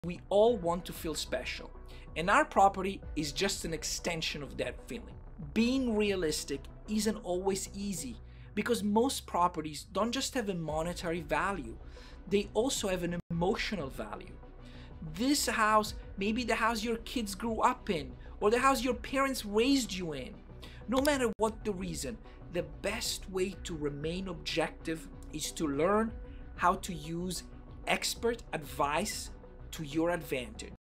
We all want to feel special, and our property is just an extension of that feeling. Being realistic isn't always easy because most properties don't just have a monetary value, they also have an emotional value. This house may be the house your kids grew up in, or the house your parents raised you in. No matter what the reason, the best way to remain objective is to learn how to use expert advice to your advantage.